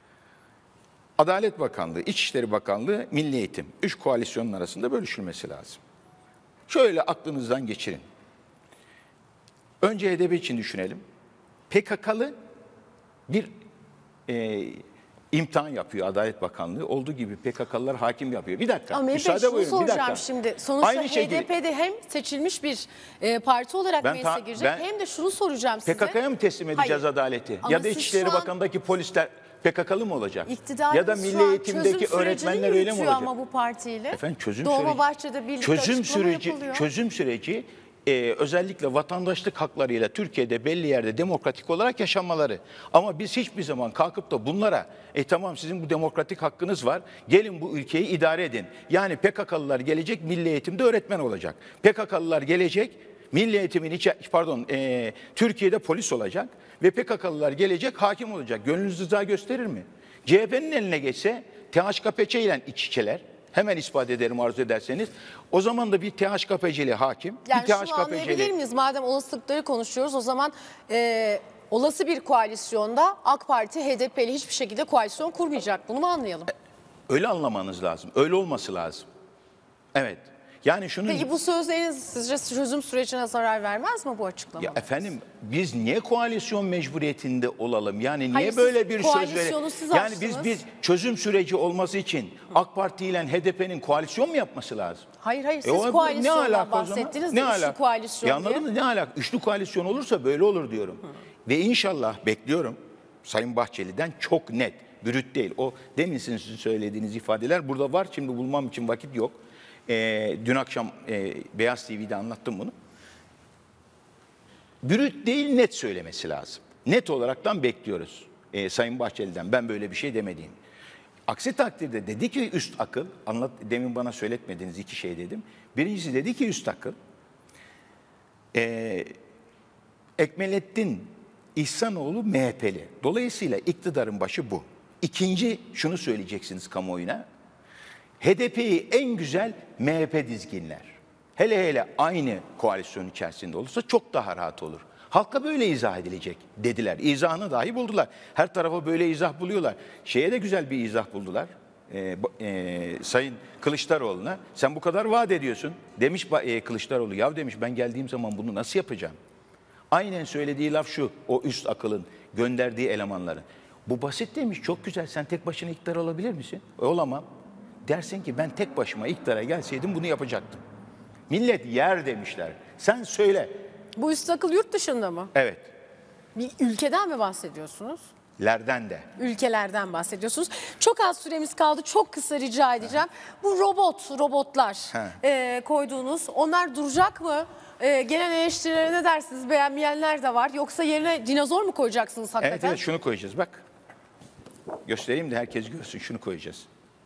Adalet Bakanlığı, İçişleri Bakanlığı, Milli Eğitim. Üç koalisyonun arasında bölüşülmesi lazım. Şöyle aklınızdan geçirin. Önce H D P için düşünelim. P K K'lı bir e, imtihan yapıyor Adalet Bakanlığı. Olduğu gibi P K K'lılar hakim yapıyor. Bir dakika. Ama Bey, müsaade şunu buyurun. Bir soracağım dakika. şimdi. Sonuçta Aynı şekilde- H D P'de hem seçilmiş bir e, parti olarak Ben meclise ta- girecek ben- hem de şunu soracağım size. P K K'ya mı teslim edeceğiz Hayır. adaleti? Ama Ya da siz İçişleri şu an- Bakanı'ndaki polisler P K K'lı mı olacak? İktidarımız Ya da şu milli an eğitimdeki çözüm sürecini öğretmenler öyle mi yürütüyor olacak? ama bu partiyle. Efendim çözüm Dolma süreci. Bahçe'de birlikte çözüm açıklama süreci, yapılıyor. çözüm süreci e, özellikle vatandaşlık haklarıyla Türkiye'de belli yerde demokratik olarak yaşanmaları. Ama biz hiçbir zaman kalkıp da bunlara e tamam sizin bu demokratik hakkınız var. Gelin bu ülkeyi idare edin. Yani P K K'lılar gelecek milli eğitimde öğretmen olacak. P K K'lılar gelecek milli eğitimin içe, pardon e, Türkiye'de polis olacak ve P K K'lılar gelecek hakim olacak. Gönlünüz rıza gösterir mi? C H P'nin eline geçse T H K P Ç ile iç içeler. Hemen ispat ederim arzu ederseniz. O zaman da bir T H K P C'li hakim, Yani bir şunu T H K P anlayabilir C'li... miyiz? Madem olasılıkları konuşuyoruz o zaman e, olası bir koalisyonda AK Parti H D P'li hiçbir şekilde koalisyon kurmayacak. Bunu mu anlayalım? Öyle anlamanız lazım. Öyle olması lazım. Evet. Yani şunu... Peki bu sözleriniz sizce çözüm sürecine zarar vermez mi bu açıklama? Ya efendim biz niye koalisyon mecburiyetinde olalım? Yani niye Hayır, böyle siz bir söz koalisyonu verelim? siz Yani biz açtınız. biz çözüm süreci olması için AK Parti ile H D P'nin koalisyon mu yapması lazım? Hayır hayır siz E o- koalisyondan ne alaka o zaman? bahsettiniz Ne de üçlü alaka? koalisyon Ya anladın diye. mı? Ne alaka? Üçlü koalisyon olursa böyle olur diyorum. Ve inşallah bekliyorum Sayın Bahçeli'den çok net, brüt değil. O demin sizin söylediğiniz ifadeler burada var. Şimdi bulmam için vakit yok. Ee, dün akşam e, Beyaz T V'de anlattım bunu. Brüt değil net söylemesi lazım. Net olaraktan bekliyoruz e, Sayın Bahçeli'den. Ben böyle bir şey demediğim. Aksi takdirde dedi ki üst akıl, anlat, demin bana söyletmediğiniz iki şey dedim. Birincisi dedi ki üst akıl, e, Ekmelettin İhsanoğlu M H P'li. Dolayısıyla iktidarın başı bu. İkinci şunu söyleyeceksiniz kamuoyuna. H D P'yi en güzel M H P dizginler. Hele hele aynı koalisyon içerisinde olursa çok daha rahat olur. Halka böyle izah edilecek dediler. İzahını dahi buldular. Her tarafa böyle izah buluyorlar. Şeye de güzel bir izah buldular. Ee, e, Sayın Kılıçdaroğlu'na sen bu kadar vaat ediyorsun. Demiş e, Kılıçdaroğlu ya demiş ben geldiğim zaman bunu nasıl yapacağım? Aynen söylediği laf şu o üst akılın gönderdiği elemanların. Bu basit demiş çok güzel sen tek başına iktidar olabilir misin? E, olamam. Dersin ki ben tek başıma iktidara gelseydim bunu yapacaktım. Millet yer demişler. Sen söyle. Bu üst akıl yurt dışında mı? Evet. Bir ülkeden mi bahsediyorsunuz? Lerden de. Ülkelerden bahsediyorsunuz. Çok az süremiz kaldı. Çok kısa rica edeceğim. Bu robot, robotlar e, koyduğunuz onlar duracak mı? E, gelen eleştirilere ne dersiniz? Beğenmeyenler de var. Yoksa yerine dinozor mu koyacaksınız hakikaten? Evet evet şunu koyacağız bak. Göstereyim de herkes görsün şunu koyacağız.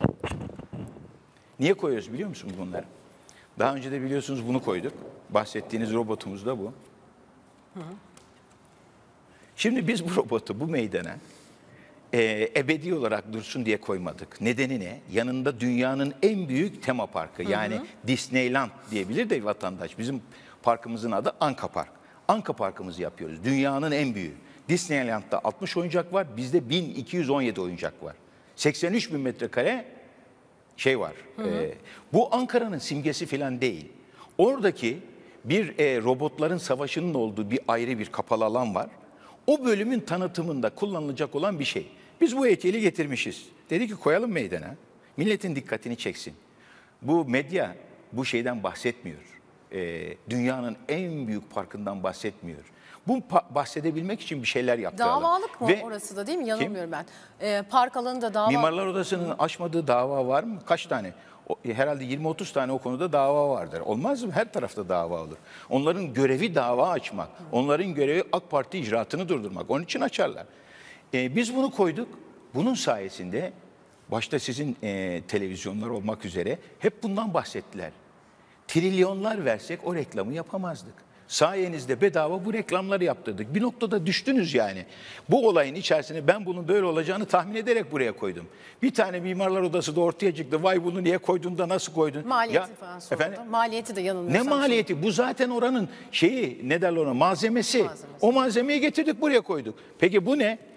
Niye koyuyoruz biliyor musunuz bunları? Daha önce de biliyorsunuz bunu koyduk. Bahsettiğiniz robotumuz da bu. Hı hı. Şimdi biz bu robotu bu meydana e, ebedi olarak dursun diye koymadık. Nedeni ne? Yanında dünyanın en büyük tema parkı. Yani hı hı. Disneyland diyebilir de vatandaş. Bizim parkımızın adı Anka Park. Anka Parkımızı yapıyoruz. Dünyanın en büyüğü. Disneyland'da altmış oyuncak var. Bizde bin iki yüz on yedi oyuncak var. seksen üç bin metrekare şey var. Hı hı. E, bu Ankara'nın simgesi falan değil. Oradaki bir e, robotların savaşının olduğu bir ayrı bir kapalı alan var. O bölümün tanıtımında kullanılacak olan bir şey. Biz bu heykeli getirmişiz. Dedi ki koyalım meydana. Milletin dikkatini çeksin. Bu medya bu şeyden bahsetmiyor. E, dünyanın en büyük parkından bahsetmiyor. Bu bahsedebilmek için bir şeyler yaptı. Davalık mı Ve orası da değil mi? Yanılmıyorum ben. E, park alanında dava. Mimarlar Odası'nın açmadığı dava var mı? Kaç tane? O, herhalde yirmi otuz tane o konuda dava vardır. Olmaz mı? Her tarafta dava olur. Onların görevi dava açmak. Onların görevi AK Parti icraatını durdurmak. Onun için açarlar. Ee, biz bunu koyduk. Bunun sayesinde başta sizin e, televizyonlar olmak üzere hep bundan bahsettiler. Trilyonlar versek o reklamı yapamazdık. Sayenizde bedava bu reklamları yaptırdık. Bir noktada düştünüz yani. Bu olayın içerisine ben bunun böyle olacağını tahmin ederek buraya koydum. Bir tane mimarlar odası da ortaya çıktı. Vay bunu niye koydun da nasıl koydun? Maliyeti ya, falan soruldu. efendim? Maliyeti de yanılmıyorsam. Ne maliyeti? Bu zaten oranın şeyi ne derler ona malzemesi. Malzemesi. O malzemeyi getirdik buraya koyduk. Peki bu ne?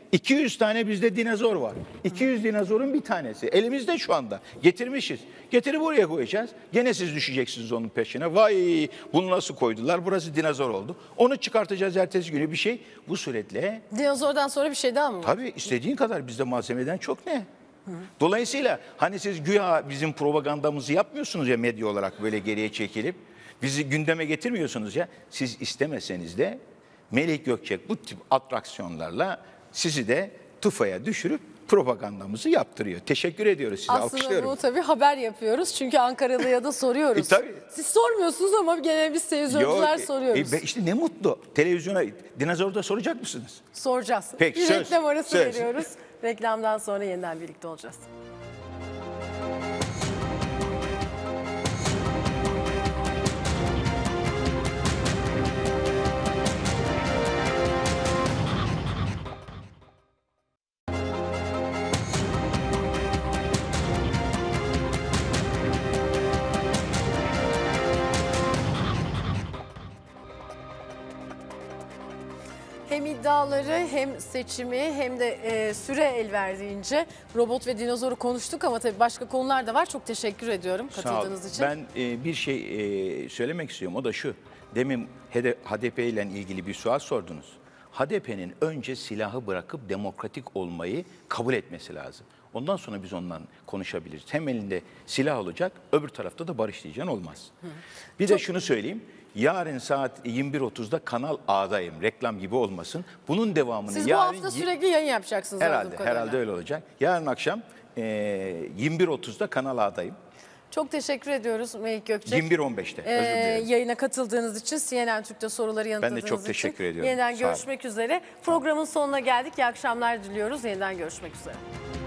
iki yüz tane bizde dinozor var. iki yüz dinozorun bir tanesi. Elimizde şu anda. Getirmişiz. Getirip buraya koyacağız. Gene siz düşeceksiniz onun peşine. Vay bunu nasıl koydular? Burası dinozor oldu. Onu çıkartacağız ertesi günü bir şey. Bu suretle Dinozordan sonra bir şey daha mı var? tabii istediğin kadar bizde malzemeden çok ne? Dolayısıyla hani siz güya bizim propagandamızı yapmıyorsunuz ya medya olarak böyle geriye çekilip bizi gündeme getirmiyorsunuz ya. Siz istemeseniz de Melih Gökçek bu tip atraksiyonlarla sizi de tufaya düşürüp propagandamızı yaptırıyor. Teşekkür ediyoruz size. Aslında Alkışlıyorum. bunu tabii haber yapıyoruz. Çünkü Ankaralı'ya da soruyoruz. E, tabii. Siz sormuyorsunuz ama gene biz televizyoncular Yok, soruyoruz. E, işte ne mutlu. Televizyona, dinozorda soracak mısınız? Soracağız. Peki, bir söz, reklam arası söz. veriyoruz. Reklamdan sonra yeniden birlikte olacağız. Hem iddiaları hem seçimi hem de e, süre el verdiğince robot ve dinozoru konuştuk ama tabii başka konular da var. Çok teşekkür ediyorum katıldığınız Sağ ol. için. Ben e, bir şey e, söylemek istiyorum. O da şu. Demin H D P ile ilgili bir sual sordunuz. H D P'nin önce silahı bırakıp demokratik olmayı kabul etmesi lazım. Ondan sonra biz ondan konuşabiliriz. Hem elinde silah olacak, öbür tarafta da barış diyeceksin olmaz. Hı. Bir Çok... de şunu söyleyeyim. Yarın saat yirmi bir otuzda Kanal A'dayım. Reklam gibi olmasın. Bunun devamını Siz yarın... bu hafta sürekli yayın yapacaksınız. Herhalde, herhalde öyle olacak. Yarın akşam e, yirmi bir otuzda Kanal A'dayım. Çok teşekkür ediyoruz Melih Gökçek. yirmi bir on beşte. Ee, özür dilerim. Yayına katıldığınız için, C N N Türk'te soruları yanıtladığınız için. Ben de çok teşekkür için. ediyorum. Yeniden Sağ olun. görüşmek üzere. Programın sonuna geldik. İyi akşamlar diliyoruz. Yeniden görüşmek üzere.